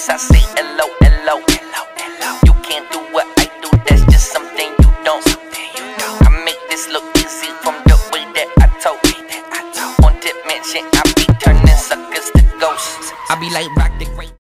text, I say hello, hello. You can't do what I do, that's just something you don't. I make this look easy from the way that I talk. On Dimension, I be turning suckers to ghosts. I be like rock